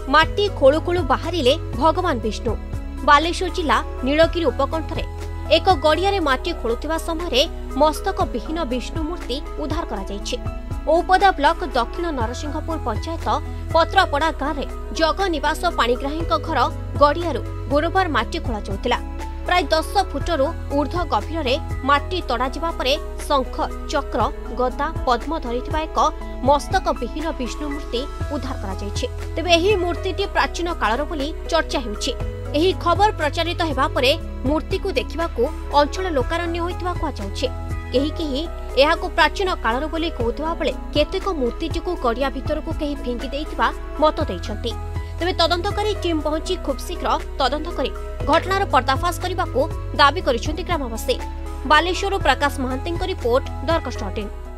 माटी खोलु खोलु बाहरिले भगवान विष्णु। बालेश्वर जिला नीलगिरी उपकंठरे एक गड़िया माटी खोलुवा समय मस्तक विहीन विष्णु मूर्ति उद्धार करा औपदा ब्लॉक दक्षिण नरसिंहपुर पंचायत पत्रपड़ा गांव में जगनिवास पाणिग्राही घर गड़िया गुरुवार माटी खोला जाउतिला। प्राय 10 फुटरू ऊर्ध्व गभीर में माटी तड़ा परे शंख चक्र गदा पद्म धरिथिबा एक मस्तक विहीन विष्णु मूर्ति उद्धार करा जायछि। तेबे एही मूर्तिटी प्राचीन कालर बोली चर्चा हेउछि। एही खबर प्रचारित हेबा परे मूर्ति को देखिबाकू अंचल लोकारण्य होइतिबा कुआ जाउछि। केही केही एहाको प्राचीन कालर बोली कहउथिबा बेले केतेक मूर्तिटी को गड़िया भितर को केही फिंगी देइतिबा मत दैछन्ति। तेबे तदंतकारी टीम पहुंची खूब शीघ्र तदंत करी घटनार पर्दाफाश करने दाबी करिसेंति ग्रामवासी। बालेश्वर प्रकाश महांती रिपोर्ट दरकस्ट 18।